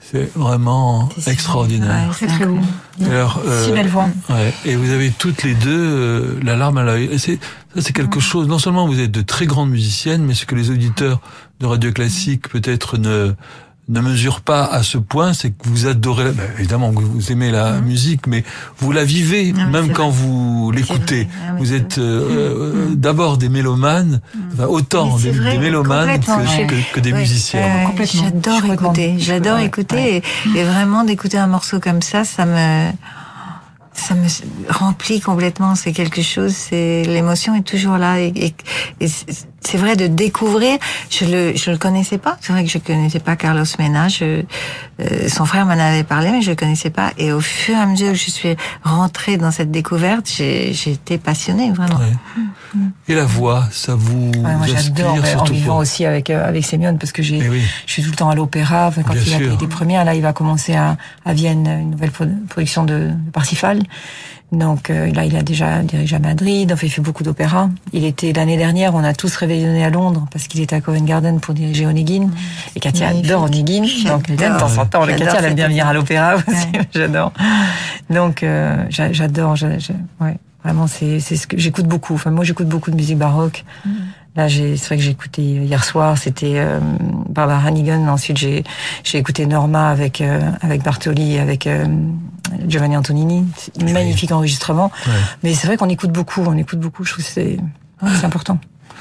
C'est vraiment C'est extraordinaire. Ouais, c'est très beau. Alors, euh, Si belle voix. Ouais, et vous avez toutes les deux euh, la larme à l'œil. Et c'est, ça, c'est quelque chose. Non seulement vous êtes de très grandes musiciennes, mais ce que les auditeurs de Radio Classique peut-être ne ne mesurent pas à ce point, c'est que vous adorez. Ben, évidemment, vous aimez la mmh. musique, mais vous la vivez non, même quand vrai. vous l'écoutez. Ah, vous êtes euh, mmh. d'abord des mélomanes, mmh. enfin, autant des, vrai, des mélomanes que, que, que des oui. musiciens. Euh, j'adore écouter. J'adore ouais. écouter ouais. Et, et vraiment d'écouter un morceau comme ça, ça me ça me remplit complètement. C'est quelque chose. C'est l'émotion est toujours là et, et, et c'est vrai de découvrir. Je le je le connaissais pas. C'est vrai que je connaissais pas Carlos Mena. Je, euh, son frère m'en avait parlé, mais je le connaissais pas. Et au fur et à mesure que je suis rentrée dans cette découverte, j'ai j'ai été passionnée vraiment. Ouais. Mmh. Et la voix, ça vous ouais, moi j'adore. Mais en vivant aussi avec euh, avec Sémione parce que j'ai oui. je suis tout le temps à l'opéra. Enfin, quand Bien il sûr. a été première, là il va commencer à à Vienne une nouvelle production de, de Parsifal. Donc euh, là, il a déjà dirigé à Madrid, enfin, il fait beaucoup d'opéra. Il était l'année dernière, on a tous réveillonné à Londres parce qu'il était à Covent Garden pour diriger Onegin. Et Katia Magnifique. adore Onegin, donc elle aime de temps en temps. Le Katia, elle aime bien venir à l'opéra aussi, ouais. J'adore. Donc euh, j'adore, j'adore, ouais, vraiment c'est c'est ce que j'écoute beaucoup. Enfin moi, j'écoute beaucoup de musique baroque. Mm. Là, j'ai, c'est vrai que j'ai écouté hier soir, c'était euh, Barbara Hannigan. Ensuite, j'ai j'ai écouté Norma avec euh, avec Bartoli, avec euh, Giovanni Antonini. C'est un magnifique enregistrement. Ouais. Mais c'est vrai qu'on écoute beaucoup, on écoute beaucoup. Je trouve que c'est c'est important.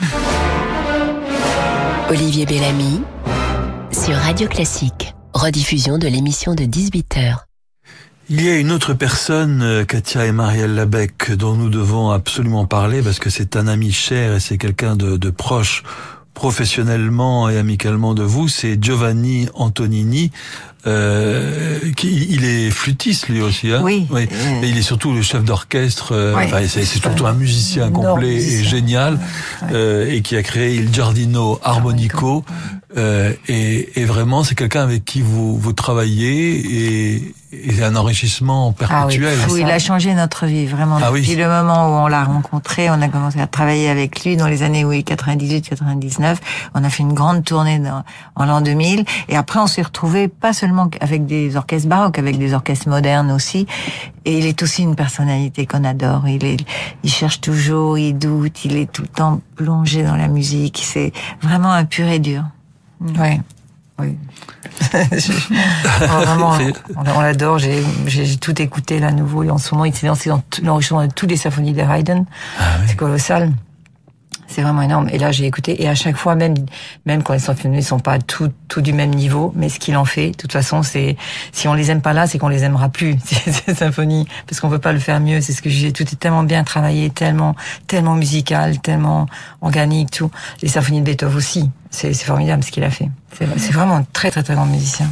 Olivier Bellamy sur Radio Classique. Rediffusion de l'émission de dix-huit heures. Il y a une autre personne, Katia et Marielle Labec, dont nous devons absolument parler parce que c'est un ami cher et c'est quelqu'un de, de proche professionnellement et amicalement de vous. C'est Giovanni Antonini. Euh, qui, il est flûtiste lui aussi, hein. Oui. oui. Mais il est surtout le chef d'orchestre. Euh, oui. Enfin, c'est, c'est surtout un musicien complet musicien. et génial, ouais. euh, et qui a créé Il Giardino Armonico. Euh, et, et vraiment, c'est quelqu'un avec qui vous vous travaillez et, et c'est un enrichissement perpétuel. Ah oui, il a changé notre vie vraiment. Ah depuis oui. le moment où on l'a rencontré, on a commencé à travailler avec lui dans les années oui quatre-vingt-dix-huit quatre-vingt-dix-neuf. On a fait une grande tournée dans, en l'an deux mille et après on s'est retrouvés pas seulement avec des orchestres baroques, avec des orchestres modernes aussi. Et il est aussi une personnalité qu'on adore. Il est, il cherche toujours, il doute, il est tout le temps plongé dans la musique. C'est vraiment un pur et dur. Ouais. Oui. Vraiment, on, on l'adore. J'ai, j'ai tout écouté là, nouveau. Et en ce moment, il s'est lancé dans l'enregistrement de toutes les symphonies de Haydn. Ah, oui. C'est colossal. C'est vraiment énorme. Et là, j'ai écouté. Et à chaque fois, même, même quand les symphonies ne sont pas tout, tout du même niveau, mais ce qu'il en fait, de toute façon, c'est, si on les aime pas là, c'est qu'on les aimera plus, ces symphonies. Parce qu'on peut pas le faire mieux. C'est ce que j'ai, tout est tellement bien travaillé, tellement, tellement musical, tellement organique, tout. Les symphonies de Beethoven aussi. C'est, c'est formidable ce qu'il a fait. C'est, c'est vraiment un très, très, très grand musicien.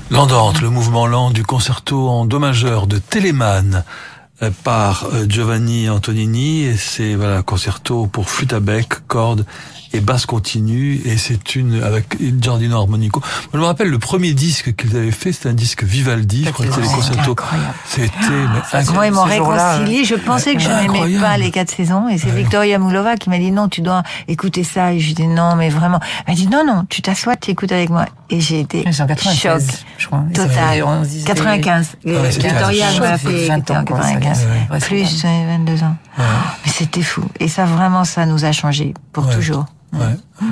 L'Andante, le mouvement lent du concerto en do majeur de Telemann par Giovanni Antonini, et c'est voilà concerto pour flûte à bec, cordes et basse continue, et c'est une avec Giardino Armonico. Je me rappelle le premier disque qu'ils avaient fait, c'était un disque Vivaldi, je crois que c'était les concertos. C'était mais incroyable. Moi, ils m'ont réconcilié. Je pensais que je n'aimais pas les quatre saisons, et c'est ouais. Victoria Moulova qui m'a dit non, tu dois écouter ça. Et je dis non, mais vraiment. Elle m'a dit non, non, tu t'assois, tu écoutes avec moi. Et j'ai été choc, je crois. Total. quatre-vingt-quinze. Ouais, Victoria m'a fait en quatre-vingt-quinze. Ouais, plus vingt-deux ans. Ouais. Mais c'était fou. Et ça, vraiment, ça nous a changé pour ouais. toujours. Ouais.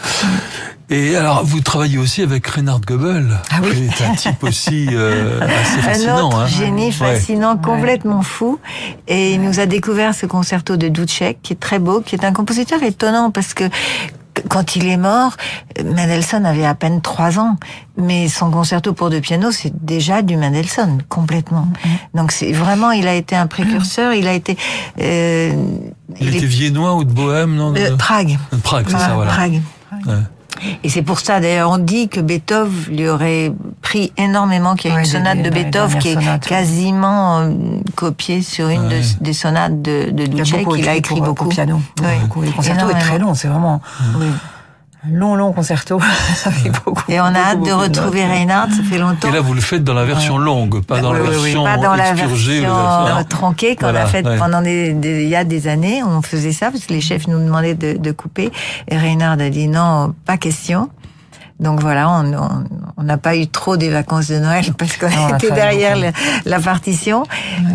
Et alors, vous travaillez aussi avec Reinhard Goebel, ah oui. qui est un type aussi euh, assez fascinant. Un autre hein. génie fascinant, ouais. complètement fou. Et il nous a découvert ce concerto de Dubček, qui est très beau, qui est un compositeur étonnant, parce que quand il est mort, Mendelssohn avait à peine trois ans, mais son concerto pour deux pianos, c'est déjà du Mendelssohn, complètement. Mmh. Donc c'est vraiment, il a été un précurseur, il a été... Euh, il, il était est... viennois ou de Bohème, non de... Prague. De Prague, c'est ah, ça, voilà. Prague. Ouais. Et c'est pour ça, d'ailleurs, on dit que Beethoven lui aurait pris énormément, qu'il y a ouais, une sonate des, de Beethoven qui est sonates, quasiment euh, copiée sur une ouais. de, des sonates de, de Dubček, qu'il a écrit beaucoup. Au piano. Ouais. Beaucoup. Le concerto est très long, c'est vraiment oui. un long, long concerto. avec beaucoup, Et on a beaucoup, hâte de retrouver Reinhard, ça fait longtemps. Et là, vous le faites dans la version ouais. longue, pas dans oui, la version pas dans expurgée. La version tronquée qu'on voilà. a faite ouais. pendant des, des, il y a des années. On faisait ça parce que les chefs nous demandaient de, de couper. Et Reinhard a dit non, pas question. Donc voilà, on n'a pas eu trop des vacances de Noël parce qu'on non, était derrière la, la partition, ouais.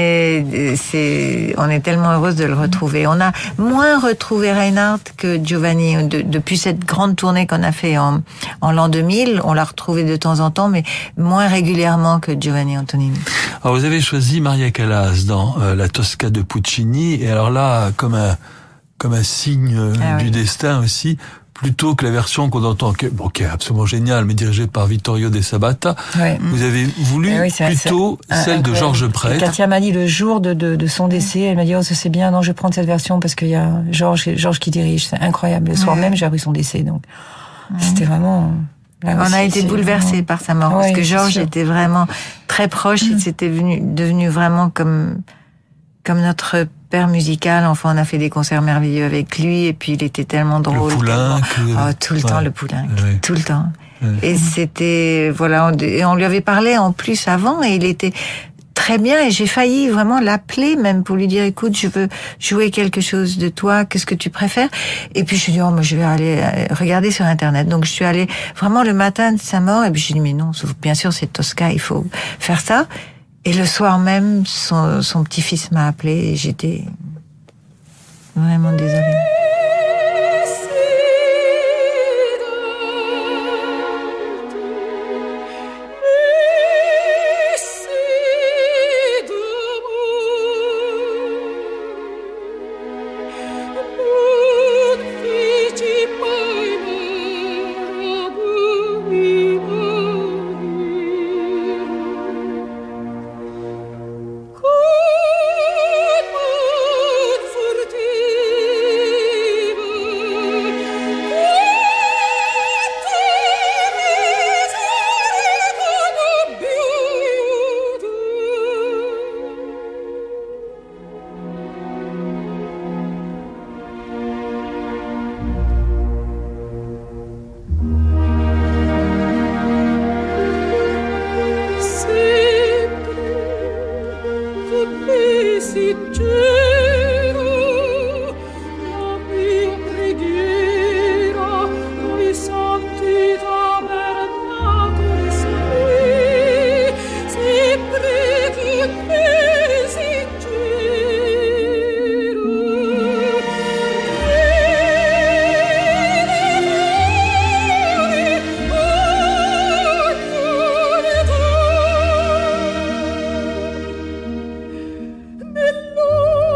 mais c'est, on est tellement heureuse de le retrouver. On a moins retrouvé Reinhard que Giovanni de, depuis cette grande tournée qu'on a fait en, en l'an deux mille. On l'a retrouvé de temps en temps, mais moins régulièrement que Giovanni Antonini. Alors vous avez choisi Maria Callas dans euh, la Tosca de Puccini, et alors là, comme un comme un signe ah, du oui. destin aussi. Plutôt que la version qu'on entend, qui est, bon, qui est absolument géniale, mais dirigée par Vittorio De Sabata, ouais. vous avez voulu oui, c'est, plutôt c'est, celle de Georges Prêtre. Katia m'a dit le jour de, de, de son décès, elle m'a dit, oh, ça c'est bien, non, je vais prendre cette version parce qu'il y a Georges, Georges qui dirige, c'est incroyable. Le soir ouais. même, j'ai appris son décès, donc ouais. c'était vraiment... Là on aussi, a été bouleversés vraiment... par sa mort, ouais, parce que Georges était vraiment très proche, il s'était venu, devenu vraiment comme, comme notre père musical. Enfin, on a fait des concerts merveilleux avec lui, et puis il était tellement drôle. Le Poulenc. Oh, tout le ouais. temps, le Poulenc. Ouais. Tout le temps. Ouais. Et c'était, voilà, on, et on lui avait parlé en plus avant, et il était très bien, et j'ai failli vraiment l'appeler même pour lui dire, écoute, je veux jouer quelque chose de toi, qu'est-ce que tu préfères? Et puis je lui ai dit, oh, moi je vais aller regarder sur Internet. Donc je suis allée vraiment le matin de sa mort, et puis j'ai dit, mais non, bien sûr c'est Tosca, il faut faire ça. Et le soir même, son, son petit-fils m'a appelé, et j'étais vraiment désolée. Hello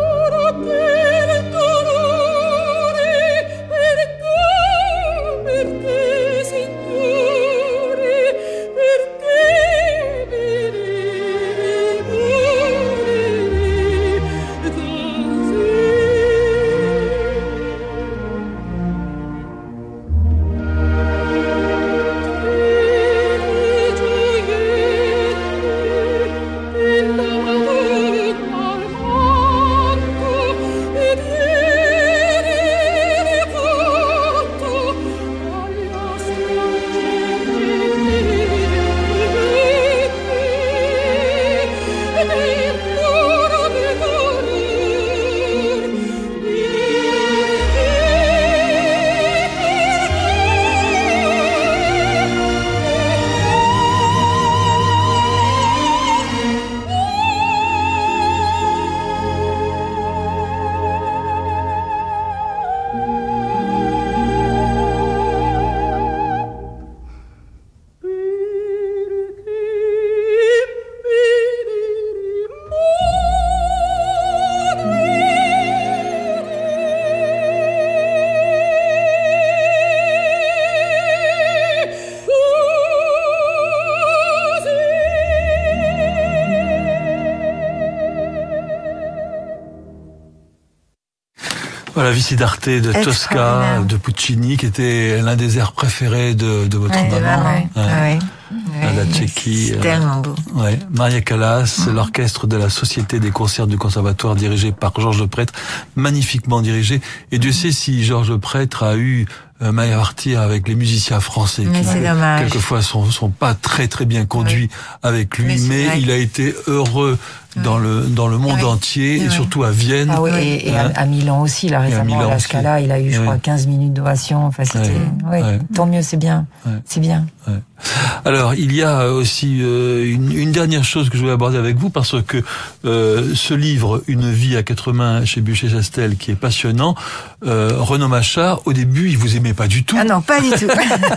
Voilà, Vicidarte de Tosca, de Puccini, qui était l'un des airs préférés de, de votre ouais, maman. Ouais. Ouais. Ouais. À la Tchéquie. C'est tellement beau. Ouais. Maria Callas, mmh. l'orchestre de la Société des concerts du Conservatoire dirigé par Georges Leprêtre, magnifiquement dirigé. Et Dieu sait si Georges Leprêtre a eu euh, maille à partir avec les musiciens français mais qui, quelquefois, sont, sont pas très très bien conduits oui. avec lui, mais, mais il a été heureux dans le dans le monde oui. entier et oui. surtout à Vienne. Ah oui, et, et hein. à, à Milan aussi, là récemment, à la Scala, il a eu, je oui. crois, quinze minutes d'ovation. Enfin, c'était, ouais. Ouais. tant mieux, c'est bien, ouais. c'est bien. Ouais. Alors, il y a aussi euh, une, une dernière chose que je voulais aborder avec vous, parce que euh, ce livre, Une vie à quatre mains chez Buchet-Chastel, qui est passionnant, euh, Renaud Machard, au début, il vous aimait pas du tout. Ah non, pas du tout.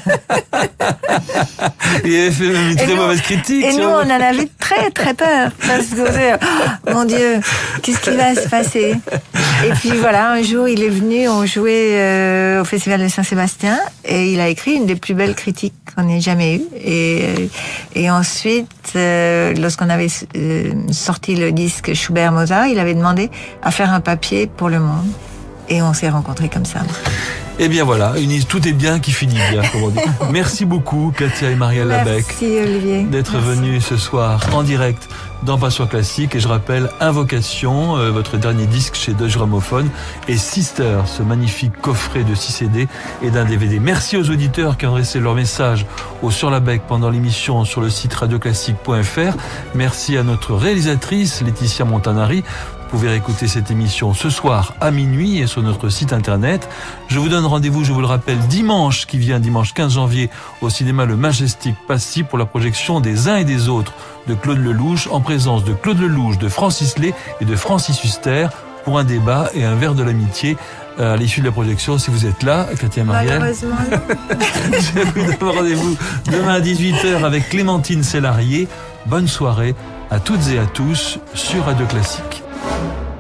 Il avait fait même une et très nous, mauvaise critique. Et nous, on en avait très très peur, parce que oh, mon Dieu, qu'est-ce qui va se passer? Et puis voilà, un jour, il est venu, on jouait euh, au Festival de Saint-Sébastien, et il a écrit une des plus belles critiques qu'on ait jamais eues. Et, et ensuite, euh, lorsqu'on avait euh, sorti le disque Schubert-Mozart, il avait demandé à faire un papier pour Le Monde. Et on s'est rencontrés comme ça. Eh bien voilà, une, tout est bien qui finit bien, comme on dit. Merci beaucoup, Katia et Marielle Labèque. Merci Olivier. D'être venus ce soir en direct dans Passion Classique. Et je rappelle Invocation, euh, votre dernier disque chez Deutsche Grammophon, et Sister, ce magnifique coffret de six C D et d'un D V D. Merci aux auditeurs qui ont adressé leur message au Sur la Bec pendant l'émission sur le site radio classique point f r. Merci à notre réalisatrice Laetitia Montanari. Vous pouvez réécouter cette émission ce soir à minuit et sur notre site internet. Je vous donne rendez-vous, je vous le rappelle, dimanche qui vient, dimanche quinze janvier, au cinéma Le Majestic Passy pour la projection des uns et des autres de Claude Lelouch, en présence de Claude Lelouch, de Francis Lay et de Francis Huster, pour un débat et un verre de l'amitié à l'issue de la projection. Si vous êtes là, Katia Marielle. Malheureusement. Je vous donne rendez-vous demain à dix-huit heures avec Clémentine Sellarié. Bonne soirée à toutes et à tous sur Radio Classique.